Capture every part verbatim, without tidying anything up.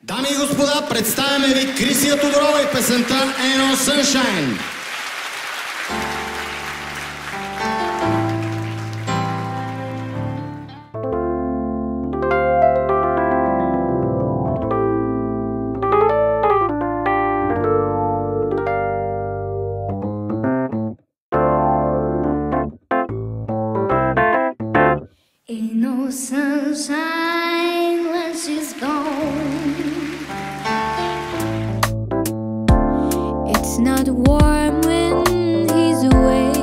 Дами и господа, представяме ви Крисия Тодорова и песента Ain't No Sunshine. Ain't no sunshine when she's gone. It's not warm when he's away.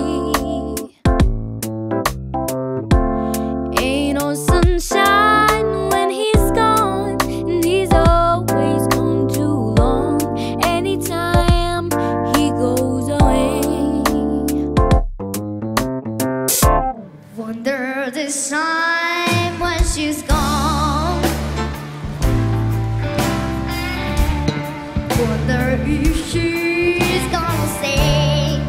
Ain't no sunshine when he's gone, and he's always gone too long. Anytime he goes away, wonder this time when she's gone. Wonder if she's gonna stay.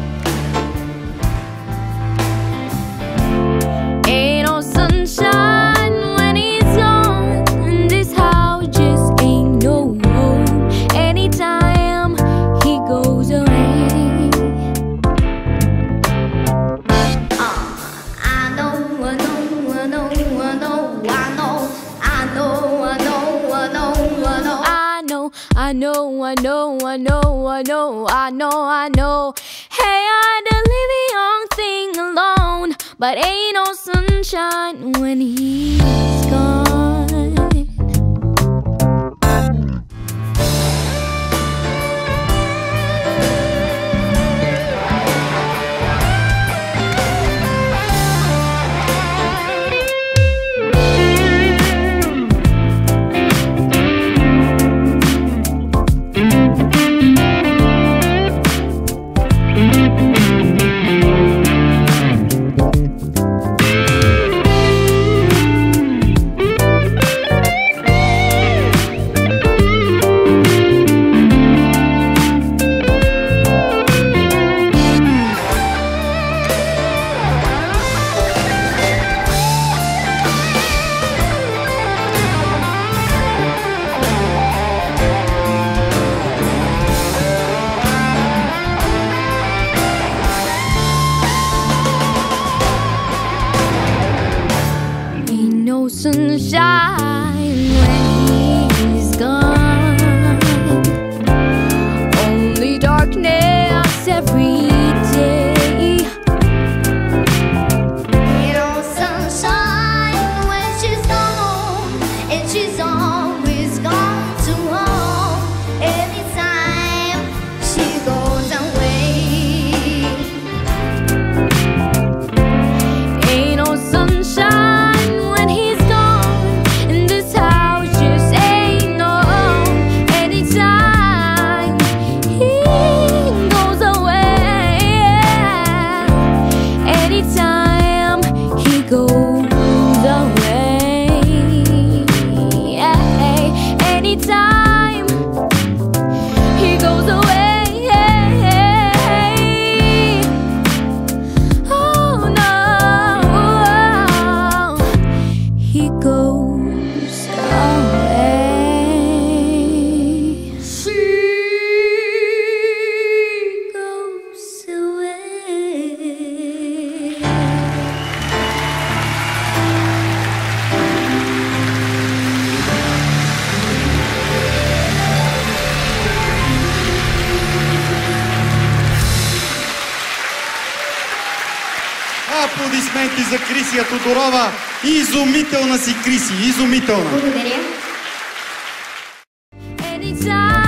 Ain't no sunshine when he's gone, and this house just ain't no home. Anytime he goes away. uh, I know, I know, I know, I know, I know, I know, I know, I know, I know, I know, I know, I know, I know, I know, I know, I know. Hey, I done leave a young thing alone, but ain't no sunshine when he's gone. No sunshine when he's gone. Only darkness every day. No sunshine when she's gone, and she's always gone too long. Anytime she goes away. Ain't no sunshine. Аплодисменти за Крисия Тодорова. Изумителна си, Криси, изумителна! Благодаря.